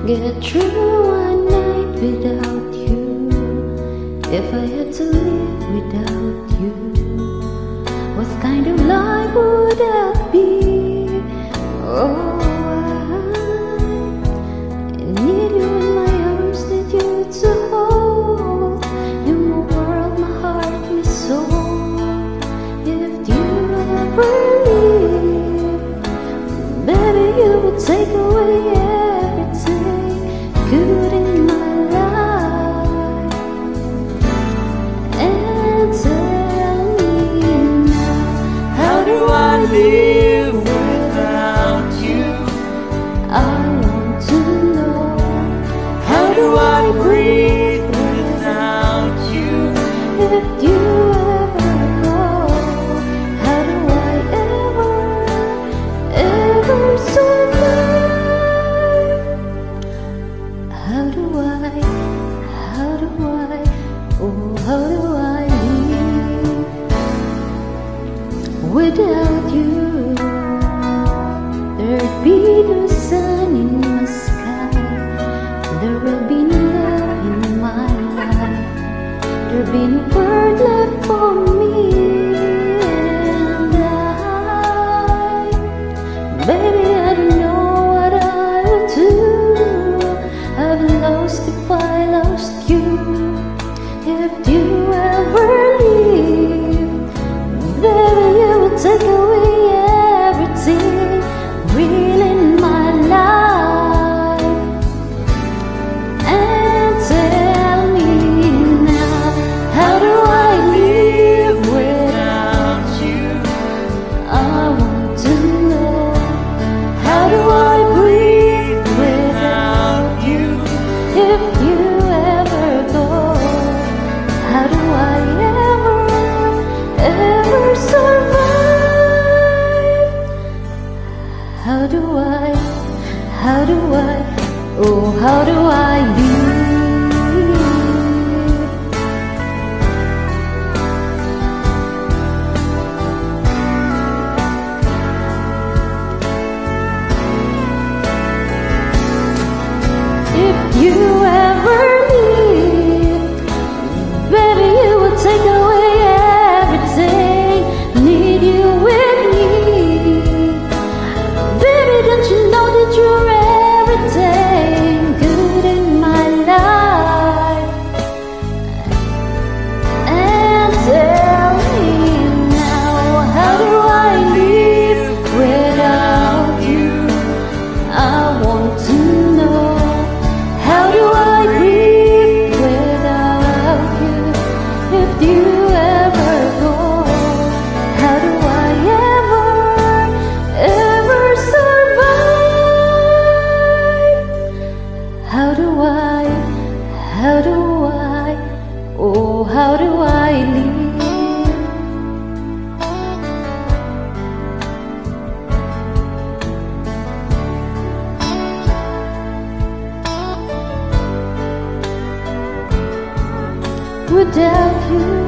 get through one night without you. If I had to live without you, what kind of life would that be? Oh, I need you in my arms, need you to hold. You're my world, my heart, my soul. If you ever leave, baby, you would take away everything good in my life. And tell me now, how do I live without you? I want to know, how do I breathe without you? If you ever go, how do I ever survive? How do I, oh, how do I live without you? There'd be no sun in the sky, there will be no love in my life, there'll be no word left for me. And baby, I don't know what I would do. I've lost if I lost you. If you ever leave, baby, you will take away everything real in my life. And tell me now, how do I live without you? I want to know, how do I breathe without you? If you ever go, how do I ever survive? How do I, oh, how do I live? If you ever leave, baby, you will take away everything. Need you with me, baby, don't you know that you're everything good in my life? And tell me now, how do I live without you? I want to know, how do I breathe without you? If you ever go, how do I ever survive? How do I, oh, how do I live? Without you.